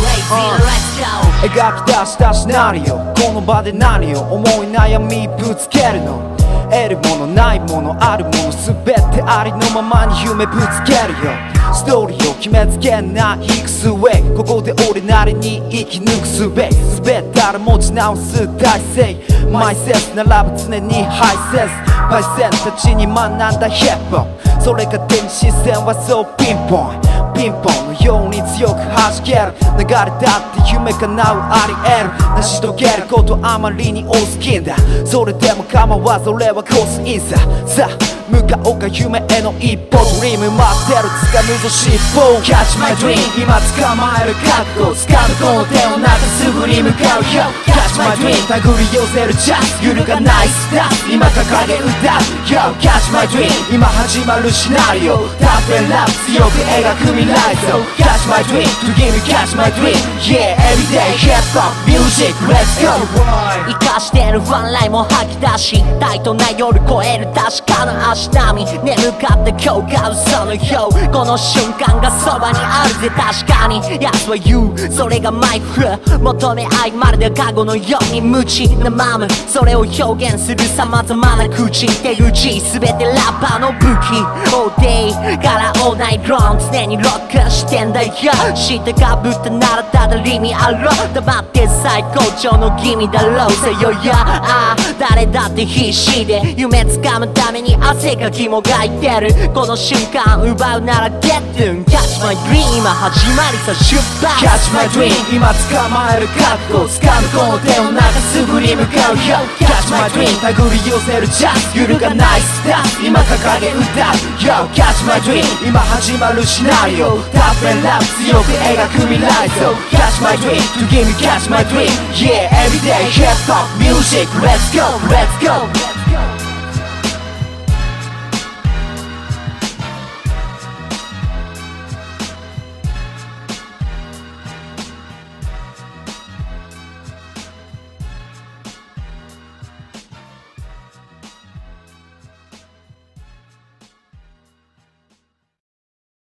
描き出したシナリオ、この場で何を思い悩みぶつけるの。得るものないものあるもの全てありのままに夢ぶつけるよ。ストーリーを決めつけない行く末、ここで俺なりに生き抜く術、全たら持ち直す体制、マイセンスならば常にハイセンス、パイセンたちに学んだヒップホップ、それが手に視線はそうピンポンピンポンのように強く弾ける。流れだって夢叶うあり得る、成し遂げることあまりに多すぎんだ。それでも構わず俺はコースインさ。さあ向かおうか夢への一歩、ドリーム待ってる掴むぞ尻尾、 Catch my dream 今捕まえる覚悟、掴むこの手の中すぐに向かうよ。 Catch my dream 手繰り寄せるチャンス、揺るがないスター今掲げ歌うよ。 Catch my dream 今始まるシナリオ、タフェラップ強く描く未来像。 Catch my dream to give me catch my dream yeah everyday hip hop music let's go。 生かしてるワンラインも吐き出し、タイトな夜超える確かな明日に眠かった今日が嘘のよう、この瞬間がそばにあるぜ確かに。奴は言うそれがマイフル、求め合いまるで過去のように無知なまま、それを表現する様々な口手口、全てラッパーの武器。 All day から all night long 常にロックしてんだよ。知ってかぶったならただ意味あろう、黙って最高潮の気味だろう。せよやあ誰だって必死で夢掴むために汗かきもがいてる、この瞬間奪うなら Get them Catch my dream 今始まりさ出発。 Catch my dream 今捕まえる覚悟、掴むこの手の中すぐに向かうよ。 Catch my dream 手繰り寄せるチャンス、揺るがないスター今掲げ歌うよ。 Catch my dream 今始まるシナリオ、タフェラップ強く描く未来像。 Catch my dream to give me catch my dream yeah everyday hip hop music let's go let's go。